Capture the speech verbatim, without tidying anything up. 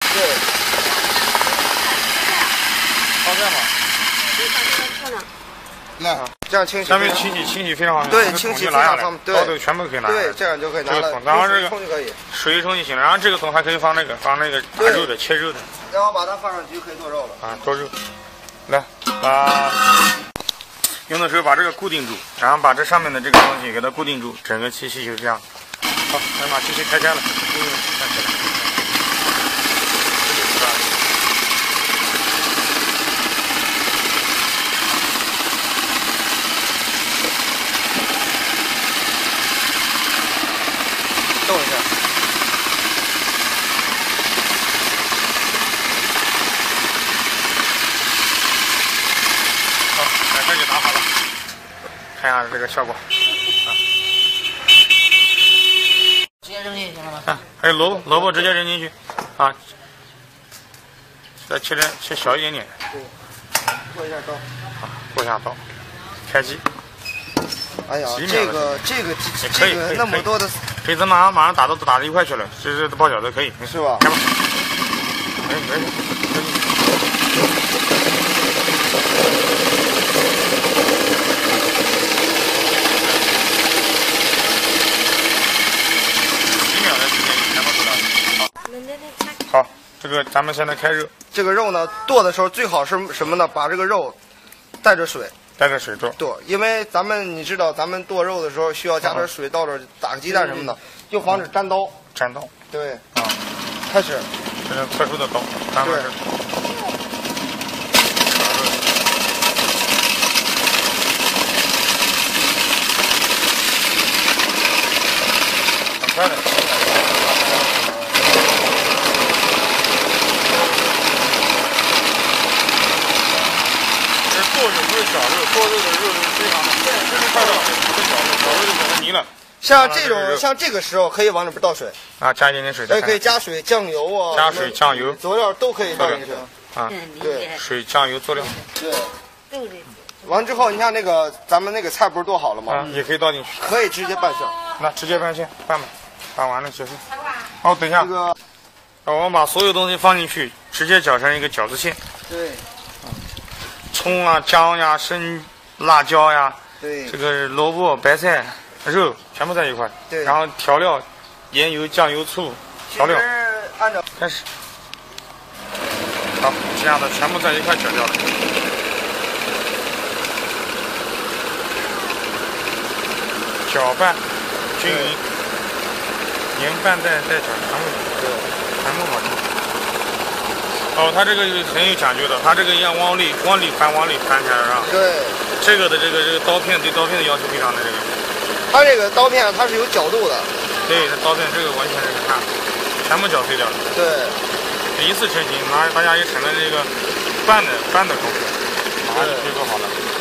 对。好这样吧。那这样清洗。 下面清洗清洗非常好。 对，清洗非常方便。 刀头全部可以拿。 对，这样就可以拿了。 然后这个冲就可以。 水一冲就行了。然后这个桶还可以放那个放那个打肉的切肉的。 然后把它放上去就可以剁肉了。 啊，剁肉。来，把用的时候把这个固定住，然后把这上面的这个东西给它固定住，整个机器就是这样。好，来把机器开开了。嗯，开起来。 动一下。 好，把这就打好了，看一下这个效果。啊， 直接扔进去行了吗？ 啊，还有萝卜，萝卜直接扔进去，啊，再切点切小一点点。 对，过一下刀。 啊，过一下刀，开机。 哎呀，这个这个可以， 这个那么多的。 可以，咱马上马上打都打到一块去了，这这包饺子可以， 是吧？ 开吧。没没事，几秒的时间全部做到。好，好，这个咱们现在开肉。 这个肉呢，剁的时候最好是什么呢？把这个肉带着水。 带着水剁， 剁，因为咱们你知道，咱们剁肉的时候需要加点水，倒着打个鸡蛋什么的，就防止粘刀。 粘刀。 对。 啊， 开始。 这是特殊的刀，咱们是。很快的。剁肉不是绞肉，剁肉的肉是非常的快到，不是绞肉，绞肉就变成泥了。 像这种，像这个时候可以往里边倒水啊，加一点点水。 哎，可以加水、酱油啊， 加水、酱油、 佐料都可以倒进去。 啊， 对， 水、酱油、佐料。 对。完之后，你看那个咱们那个菜不是剁好了吗？ 啊，也可以倒进去。 可以直接拌馅。 那直接拌馅，拌吧，拌完了结束。好，等一下。 这个， 我们把所有东西放进去，直接搅成一个饺子馅。 对。 葱啊、姜呀、生辣椒呀， 对， 这个萝卜、白菜、肉全部在一块。 对， 然后调料，盐油、酱油、醋，调料。 按照开始。好，这样的全部在一块搅掉了。搅拌均匀，连拌带带搅，全部对，全部往进。哦，它这个很有讲究的，它这个要往里往里翻，往里翻起来啊。 对。 这个的这个这个刀片对刀片的要求非常的这个。 它这个刀片它是有角度的。 对，这刀片这个完全是看，全部搅碎掉了。 对。 一次成型，马上大家也省了这个拌的拌的功夫，马上就可以做好了。